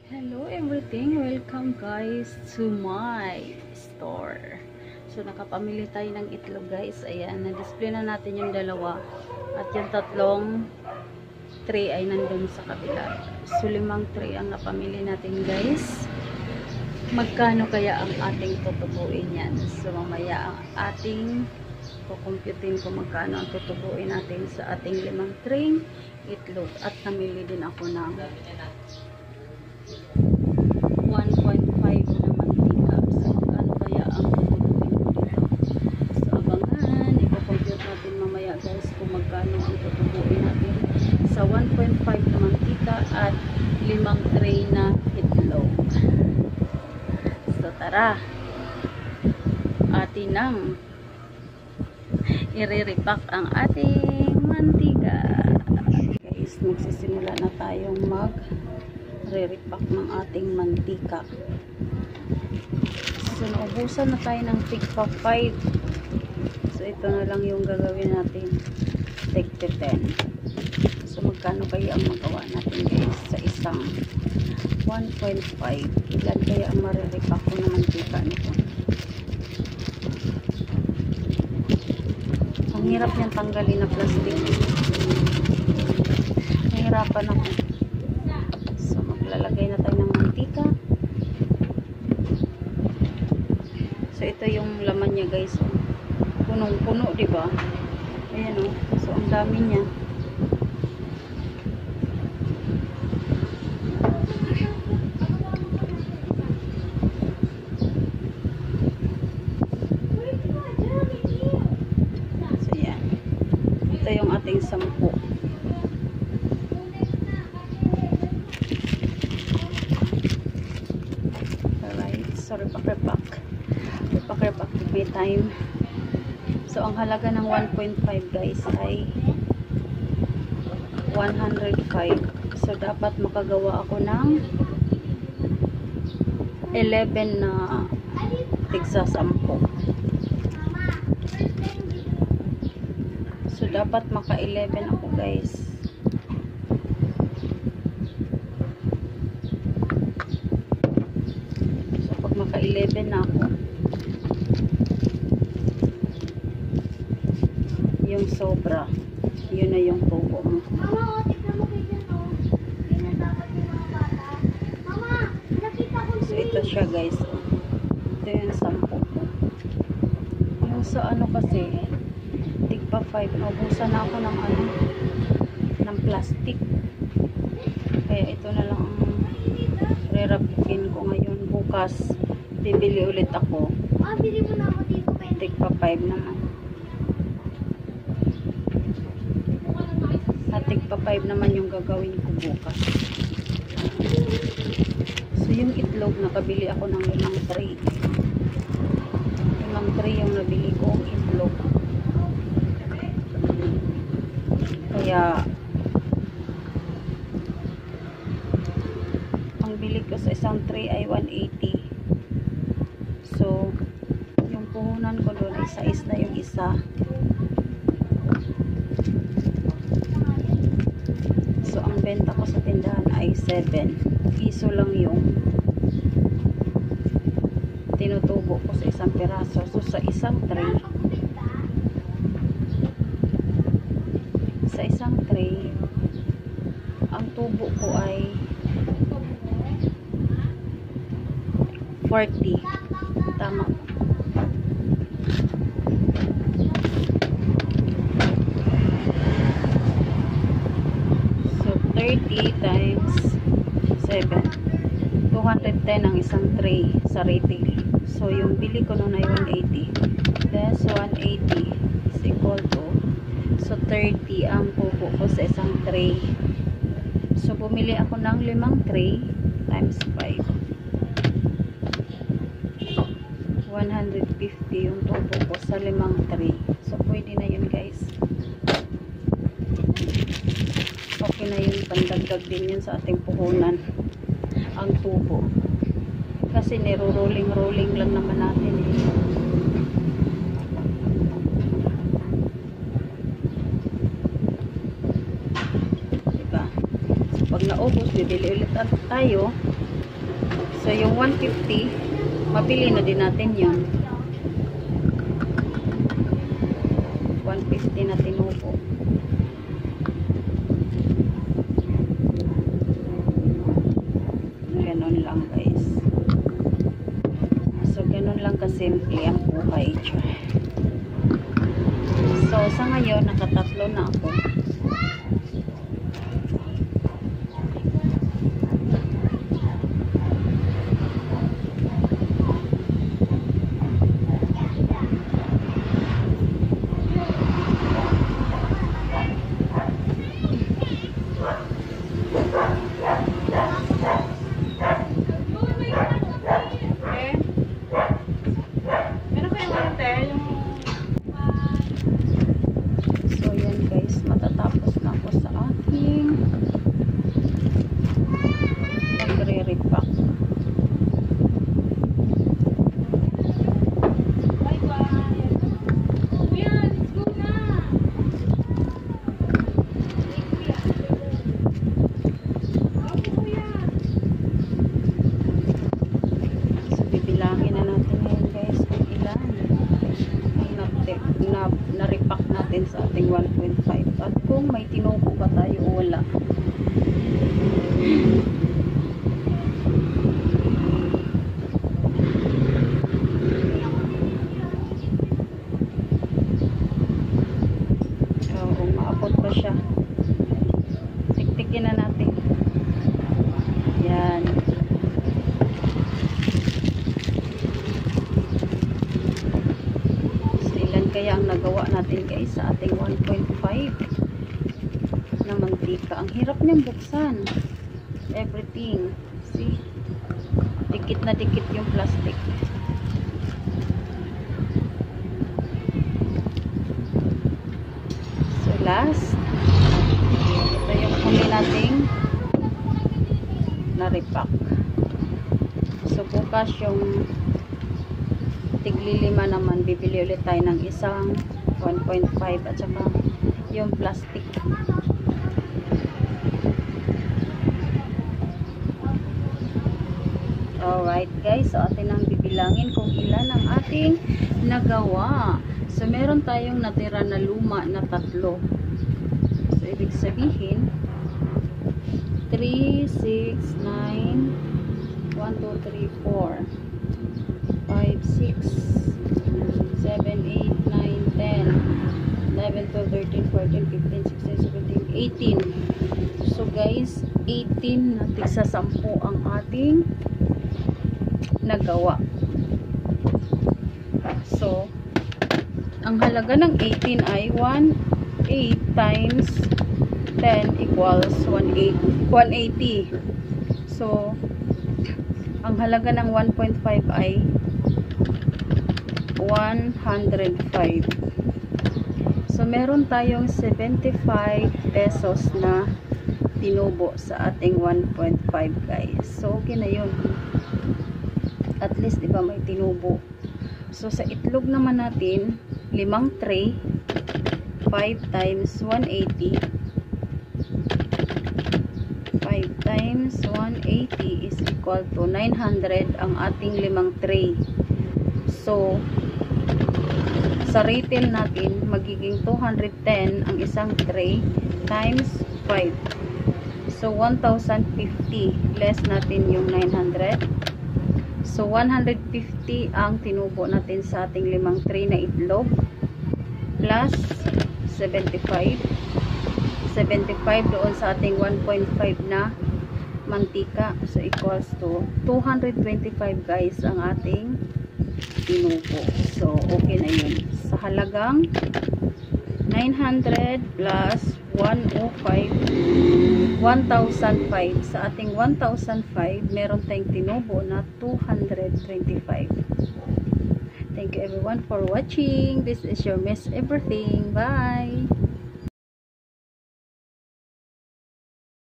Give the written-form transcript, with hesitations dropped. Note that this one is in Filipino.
Hello everything, welcome guys to my store. So nakapamili tayo ng itlog guys. Ayan, na-display na natin yung dalawa. At yung tatlong tray ay nandun sa kabila. So 5 tray ang napamili natin guys. Magkano kaya ang ating tutubuin yan? So mamaya ang ating kukumputin kung magkano ang tutubuin natin sa ating 5 tray itlog. At namili din ako ng 1.5 na mantika. So, magkano kaya ang tutubuin ko dito? So, abangan. Ipo-compute natin mamaya guys kung magkano ang tutubuin natin sa 1.5 na mantika at 5 tray na itlog. So, tara. Atin nang i-repack ang ating mantika. Guys, magsisimula na tayong re-repack ng ating mantika. So, naubusan na tayo ng tigpa 5. So, ito na lang yung gagawin natin. Tigpa 10. So, magkano kaya ang magawa natin guys sa isang 1.5? Ilan kaya ang re-repack ko na mantika nito? Ang hirap niyang tanggalin na plastic. Nahirapan ako. Lalagay na tayo ng mantika. So ito yung laman niya guys. Punong-puno, 'di ba? Ayan oh. So ang dami niya. So yan. Ito yung ating 10. So, repack may time. So, ang halaga ng 1.5 guys ay 105. So, dapat makagawa ako ng 11 na tigsa 10. So, dapat maka 11 ako guys. Maka 11 na ako. Yung sobra, yun na yung tubo mo. Mama, tignan mo kayo no. Yun na dapat yung mga bata. Mama, nakita ko So ito siya guys. Ito yung 10. Yung sa ano kasi, tigpa 5. Naubusan na ako ng ano, ng plastic. Kaya ito na lang ang re-wrapin ko ngayon. Bukas bibili ulit ako. bili mo na ako dito. Tigpa 5 naman. At tigpa 5 naman yung gagawin ko bukas. So yung itlog, nakabili ako ng 5 tray. 5 tray yung nabili kong itlog. Kaya ang bili ko sa isang tray ay 180. So yung puhunan ko doon ay size na yung isa. So ang benta ko sa tindahan ay 7 piso lang yung tinutubo ko sa isang piraso. So sa isang tray ang tubo ko ay 40. Tama. So 30 times 7, 210 ang isang tray sa retail. So yung bili ko noon ay 180. That's 180 is equal to, so 30 ang tubo ko sa isang tray. So bumili ako ng 5 tray times 5. 150 yung tubo ko sa 5 tray. So pwede na yun guys. Okay na yun, pandagdag din yun sa ating puhunan ang tubo. Kasi niro-rolling lang naman natin eh. Diba? So pag naubos, bibili ulit tayo So, yung 150, mabili na din natin yun. 150 na tinubo. Ganon lang guys. So, ganon lang kasimple ang buhay. So, sa ngayon, nakatatlo na ako. So, yan guys, matatapos na ako sa aking magre-repack. So, bibilangin na natin ngayon guys kung ilan ang na-repack natin sa ating 1.5 at kung may tinubo ba tayo o wala. So, umaabot pa siya. Tiktikin na natin. Yan. Kaya ang nagawa natin guys sa ating 1.5 na mantika. Ang hirap niyang buksan. Everything. See? Dikit na dikit yung plastic. So last, ito yung huli nating na-repack. So bukas yung tigli 5 naman, bibili ulit tayo ng isang 1.5 at saka yung plastic. Alright guys, so atin ang bibilangin kung ilan ang ating nagawa. So meron tayong natira na luma na 3. So ibig sabihin 3, 6, 9, 1, 2, 3, 4, 5, 6, 7, 8, 9, 10, 11, 12, 13, 14, 15, 16, 17, 18. So guys, 18 na tigsa 10 ang ating nagawa. So, ang halaga ng 18 ay 1.8 times 10 equals 180. So, ang halaga ng 1.5 ay 105. So, meron tayong 75 pesos na tinubo sa ating 1.5 guys. So, okay na yun. At least, diba, may tinubo. So, sa itlog naman natin, 5 tray, 5 times 180. 5 times 180 is equal to 900 ang ating 5 tray. So, sa retail natin, magiging 210 ang isang tray times 5. So, 1,050 less natin yung 900. So, 150 ang tinubo natin sa ating 5 tray na itlog plus 75. 75 doon sa ating 1.5 na mantika. So, equals to 225 guys ang ating tinubo. So, okay na yun. Sa halagang 900 plus 105, 1,005. Sa ating 1,005, meron tayong tinubo na 225. Thank you everyone for watching. This is your Miss Everything. Bye!